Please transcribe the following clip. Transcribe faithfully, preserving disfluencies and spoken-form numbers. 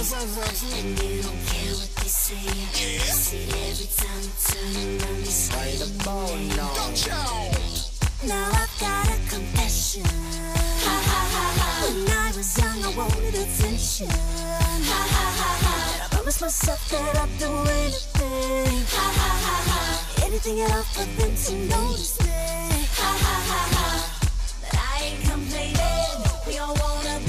And you don't care what they say. Yeah. See, every time you turn around, they say the bone, no. Now I've got a confession. Ha ha ha ha. When I was young, I wanted attention. Ha ha ha ha. And I promised myself that I'd do anything. Ha ha ha ha. Anything at all for them to notice me. Ha ha ha ha. But I ain't complaining. We all wanna